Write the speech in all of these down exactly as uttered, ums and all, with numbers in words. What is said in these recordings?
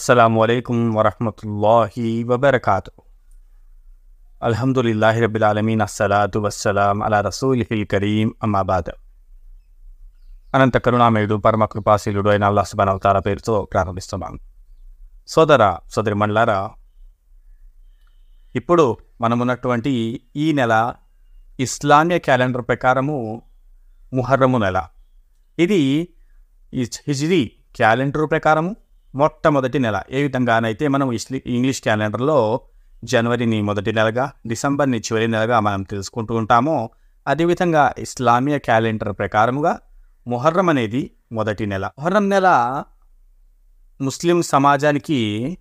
अस्सलामुअलैकुम वरहमतुल्लाहि वबरकातुहू। अल्हम्दुलिल्लाहि रब्बिल आलमीन अस्सलातु वस्सलाम अला रसूलिहिल करीम అమ్మా బాద్। అనంత కరుణామయుడు పరమ కృపాశీలుడు అయిన అల్లాహ్ సుబ్హానహు వ తఆలా పేరుతో ప్రారంభిస్తున్నాను. సోదర సోదరిమణులారా, ఇప్పుడు మనమున్నటువంటి ఈ నెల ఇస్లామీయ క్యాలెండర్ ప్రకారము ముహర్రము నెల. ఇది హిజ్రీ క్యాలెండర్ ప్రకారము మొట్టమొదటి నెల. ఏ విధంగానైతే మనం ఇస్లీ ఇంగ్లీష్ క్యాలెండర్లో జనవరిని మొదటి నెలగా, డిసెంబర్ని చివరి నెలగా మనం తెలుసుకుంటూ ఉంటామో, అదేవిధంగా ఇస్లామీయ క్యాలెండర్ ప్రకారముగా ముహర్రం అనేది మొదటి నెల. ముహర్రం నెల ముస్లిం సమాజానికి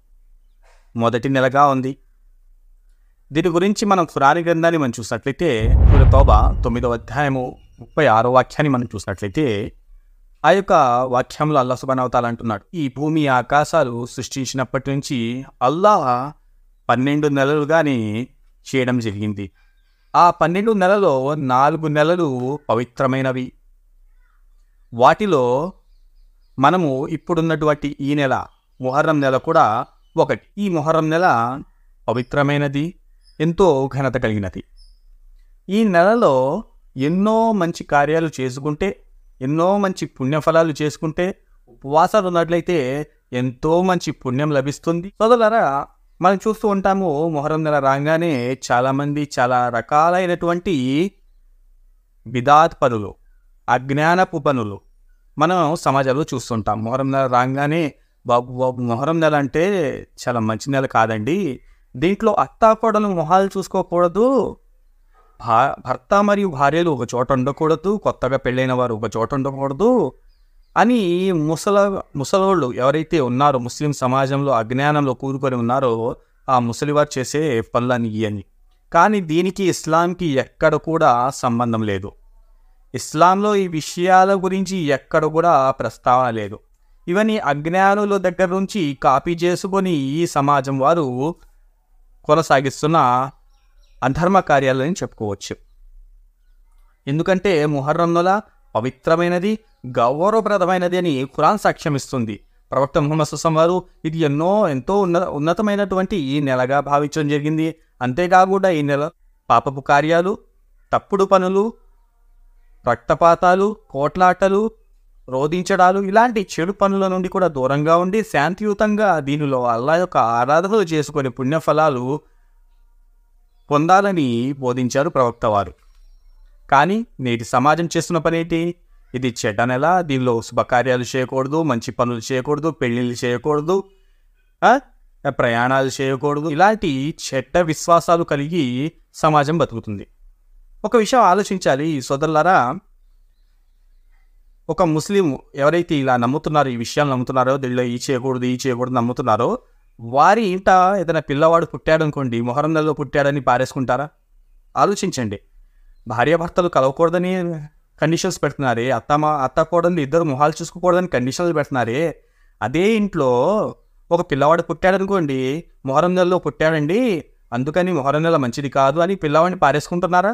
మొదటి నెలగా ఉంది. దీని గురించి మనం ఖురాన్ గ్రంథాన్ని మనం చూసినట్లయితే సూరా తౌబా తొమ్మిదవ అధ్యాయము ముప్పై ఆరో వాక్యాన్ని మనం చూసినట్లయితే ఆ యొక్క వాక్యంలో అల్లాహ్ సుబ్హానహు వ తఆలా అంటున్నాడు, ఈ భూమి ఆకాశాలు సృష్టించినప్పటి నుంచి అల్లాహ్ పన్నెండు నెలలుగాని చేయడం జరిగింది. ఆ పన్నెండు నెలలో నాలుగు నెలలు పవిత్రమైనవి. వాటిలో మనము ఇప్పుడున్నటువంటి ఈ నెల ముహర్రం నెల కూడా ఒకటి. ఈ ముహర్రం నెల పవిత్రమైనది, ఎంతో ఘనత కలిగినది. ఈ నెలలో ఎన్నో మంచి కార్యాలు చేసుకుంటే, ఎన్నో మంచి పుణ్యఫలాలు చేసుకుంటే, ఉపవాసాలు ఉన్నట్లయితే ఎంతో మంచి పుణ్యం లభిస్తుంది. సోదరులారా, మనం చూస్తూ ఉంటాము, మొహర్రం నెల రాగానే చాలామంది చాలా రకాలైనటువంటి బిదాత్ పనులు, అజ్ఞానపు పనులు మనం సమాజంలో చూస్తుంటాం. మొహర్రం నెల రాగానే బాబు బాబు మొహర్రం నెల అంటే చాలా మంచి నెల కాదండి, దీంట్లో అత్తాకోడలు మొహాలు చూసుకోకూడదు, భా భర్త మరియు భార్యలు ఒక చోట ఉండకూడదు, కొత్తగా పెళ్ళైన వారు ఒక చోట ఉండకూడదు అని ముసల ముసలోళ్ళు ఎవరైతే ఉన్నారో, ముస్లిం సమాజంలో అజ్ఞానంలో కూరుకొని ఉన్నారో ఆ ముసలివారు చేసే పనులని ఇవన్నీ. కానీ దీనికి ఇస్లాంకి ఎక్కడ కూడా సంబంధం లేదు. ఇస్లాంలో ఈ విషయాల గురించి ఎక్కడ కూడా ప్రస్తావన లేదు. ఇవన్నీ అజ్ఞానుల దగ్గర నుంచి కాపీ చేసుకొని ఈ సమాజం వారు కొనసాగిస్తున్న అధర్మ కార్యాలని చెప్పుకోవచ్చు. ఎందుకంటే ముహర్రం నెల పవిత్రమైనది, గౌరవప్రదమైనది అని ఖురాన్ సాక్ష్యం ఇస్తుంది. ప్రవక్త ముహమ్మద్ సల్లల్లాహు అలైహి వసల్లం వారు ఇది ఎన్నో ఎంతో ఉన్న ఉన్నతమైనటువంటి ఈ నెలగా భావించడం జరిగింది. అంతేకాకుండా ఈ నెల పాపపు కార్యాలు, తప్పుడు పనులు, రక్తపాతాలు, కోట్లాటలు, రోధించడాలు, ఇలాంటి చెడు పనుల నుండి కూడా దూరంగా ఉండి శాంతియుతంగా దీనిలో అల్లాహ్ యొక్క ఆరాధనలు చేసుకునే పుణ్యఫలాలు పొందాలని బోధించారు ప్రవక్త వారు. కానీ నేటి సమాజం చేస్తున్న పని ఏంటి? ఇది చెడ్డ నెల, దీనిలో శుభకార్యాలు చేయకూడదు, మంచి పనులు చేయకూడదు, పెళ్ళిళ్ళు చేయకూడదు, ప్రయాణాలు చేయకూడదు, ఇలాంటి చెడ్డ విశ్వాసాలు కలిగి సమాజం బతుకుతుంది. ఒక విషయం ఆలోచించాలి సోదరులారా, ఒక ముస్లిం ఎవరైతే ఇలా నమ్ముతున్నారో, ఈ విషయాలు నమ్ముతున్నారో, దీనిలో ఈ చేయకూడదు ఈ చేయకూడదు నమ్ముతున్నారో, వారి ఇంట ఏదైనా పిల్లవాడు పుట్టాడు అనుకోండి, మొహర్రం నెలలో పుట్టాడని పారేసుకుంటారా? ఆలోచించండి. భార్యాభర్తలు కలవకూడదని కండిషన్స్ పెడుతున్నారే, అత్తమ్మ అత్త కోడలు ఇద్దరు మొహాలు చూసుకోకూడదని కండిషన్లు పెడుతున్నారే, అదే ఇంట్లో ఒక పిల్లవాడు పుట్టాడనుకోండి, మొహర్రం నెలలో పుట్టాడండి అందుకని మొహర్రం నెల మంచిది కాదు అని పిల్లవాడిని పారేసుకుంటున్నారా?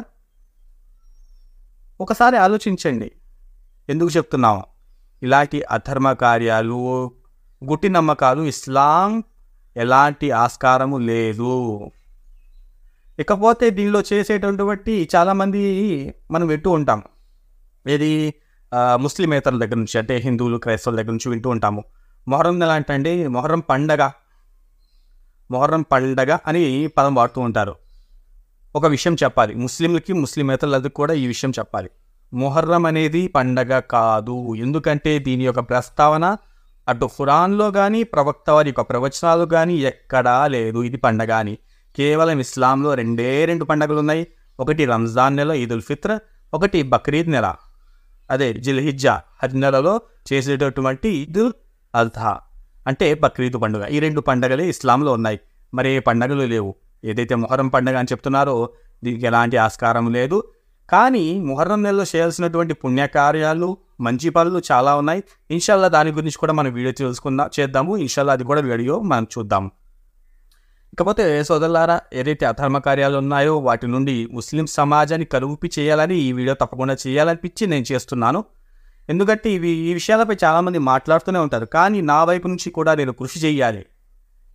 ఒకసారి ఆలోచించండి. ఎందుకు చెప్తున్నాము? ఇలాంటి అధర్మ కార్యాలు, గుట్టి నమ్మకాలు ఇస్లాం ఎలాంటి ఆస్కారము లేదు. ఇకపోతే దీనిలో చేసేటటువంటి చాలామంది మనం వింటూ ఉంటాం, ఏది ముస్లిమేతరుల దగ్గర నుంచి, అంటే హిందువులు క్రైస్తవుల దగ్గర నుంచి వింటూ ఉంటాము, మొహర్రం నెల అంటే అండి మొహర్రం పండగ, మొహర్రం పండగ అని పదం వాడుతూ ఉంటారు. ఒక విషయం చెప్పాలి, ముస్లింలకి ముస్లిమేతరులకు కూడా ఈ విషయం చెప్పాలి. మొహర్రం అనేది పండగ కాదు. ఎందుకంటే దీని యొక్క ప్రస్తావన అటు ఖురాన్లో కానీ, ప్రవక్త వారి యొక్క ప్రవచనాలు కానీ ఎక్కడా లేదు ఇది పండగ అని. కేవలం ఇస్లాంలో రెండే రెండు పండుగలు ఉన్నాయి. ఒకటి రంజాన్ నెల ఈదుల్ ఫిత్ర్, ఒకటి బక్రీద్ నెల, అదే జిల్హిజ్జా హజ్ నెలలో చేసేటటువంటి ఈదుల్ అజ్హా అంటే బక్రీద్ పండుగ. ఈ రెండు పండుగలే ఇస్లాంలో ఉన్నాయి, మరి ఏ పండుగలు లేవు. ఏదైతే మొహర్రం పండుగ అని చెప్తున్నారో దీనికి ఎలాంటి ఆస్కారం లేదు. కానీ ముహర్రం నెలలో చేయాల్సినటువంటి పుణ్యకార్యాలు, మంచి పనులు చాలా ఉన్నాయి. ఇన్షాల్లా దాని గురించి కూడా మనం వీడియో తెలుసుకుందాం చేద్దాము. ఇన్షాల్లా అది కూడా వీడియో మనం చూద్దాము. ఇకపోతే సోదరులారా, ఏదైతే అధర్మ కార్యాలు ఉన్నాయో వాటి నుండి ముస్లిం సమాజాన్ని కలుపి చేయాలని ఈ వీడియో తప్పకుండా చేయాలనిపించి నేను చేస్తున్నాను. ఎందుకంటే ఇవి ఈ విషయాలపై చాలామంది మాట్లాడుతూనే ఉంటారు, కానీ నా వైపు నుంచి కూడా నేను కృషి చేయాలి.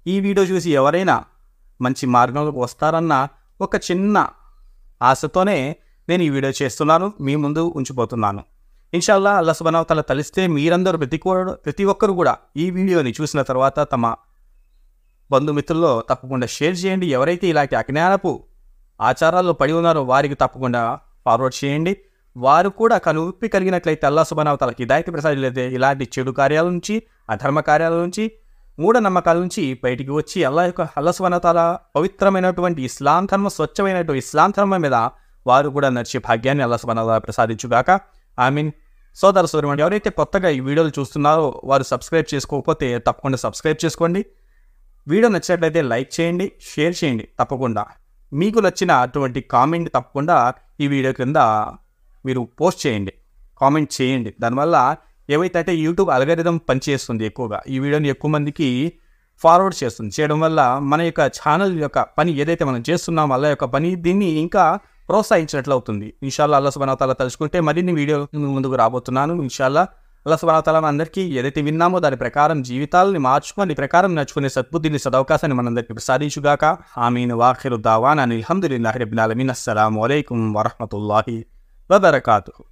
ఈ వీడియో చూసి ఎవరైనా మంచి మార్గంలోకి వస్తారన్న ఒక చిన్న ఆశతోనే నేను ఈ వీడియో చేస్తున్నాను, మీ ముందు ఉంచిపోతున్నాను. ఇన్షాల్లా అల్లాహ్ సుబ్హానహు వ తఆలా తలిస్తే మీరందరూ ప్రతి ప్రతి ఒక్కరు కూడా ఈ వీడియోని చూసిన తర్వాత తమ బంధుమిత్రుల్లో తప్పకుండా షేర్ చేయండి. ఎవరైతే ఇలాంటి అజ్ఞానపు ఆచారాల్లో పడి ఉన్నారో వారికి తప్పకుండా ఫార్వర్డ్ చేయండి. వారు కూడా కనువిప్పి కలిగినట్లయితే అల్లాహ్ సుబ్హానహు వ తఆలా హిదాయత్ ప్రసాదించే ఇలాంటి చెడు కార్యాల నుంచి, అధర్మ కార్యాల నుంచి, మూఢనమ్మకాల నుంచి బయటికి వచ్చి అల్లాహ్ యొక్క అల్లాహ్ సుబ్హానహు వ తఆలా పవిత్రమైనటువంటి ఇస్లాం ధర్మం, స్వచ్ఛమైనటువంటి ఇస్లాం ధర్మం మీద వారు కూడా నడిచే భాగ్యాన్ని అల్లాహ్ సుబ్హానహు వ తఆలా ప్రసాదించుగాక. ఆమీన్. సోదర సోదరులు, ఎవరైతే కొత్తగా ఈ వీడియోలు చూస్తున్నారో వారు సబ్స్క్రైబ్ చేసుకోకపోతే తప్పకుండా సబ్స్క్రైబ్ చేసుకోండి. వీడియో నచ్చినట్లయితే లైక్ చేయండి, షేర్ చేయండి. తప్పకుండా మీకు నచ్చిన అటువంటి కామెంట్ తప్పకుండా ఈ వీడియో కింద మీరు పోస్ట్ చేయండి, కామెంట్ చేయండి. దానివల్ల ఏవైతే యూట్యూబ్ అల్గోరిథం పనిచేస్తుంది, ఎక్కువగా ఈ వీడియోని ఎక్కువ మందికి ఫార్వర్డ్ చేస్తుంది. చేయడం వల్ల మన యొక్క ఛానల్ యొక్క పని ఏదైతే మనం చేస్తున్నామో అల్లా యొక్క పని దీన్ని ఇంకా ప్రోత్సహించినట్లు అవుతుంది. ఇన్షాల్లా అల్లాహ్ సుబ్హానహు వ తఆలా తలుచుకుంటే మరిన్ని వీడియో ముందుకు రాబోతున్నాను. ఇన్షాల్లా అల్లాహ్ సుబ్హానహు వ తఆలా అందరికీ ఏదైతే విన్నామో దాని ప్రకారం జీవితాలని మార్చుకొని ప్రకారం నడుచుకునే సద్బుద్ధిని, సదవకాశాన్ని మనందరికీ ప్రసాదించుగాక. ఆమీన్. వాఖిరు దావానా అనిల్ హమ్దులిల్లాహి రబ్బిల్ ఆలమీన్. అస్సలాము అలైకుం వరహ్మతుల్లాహి వబరకాతుహు.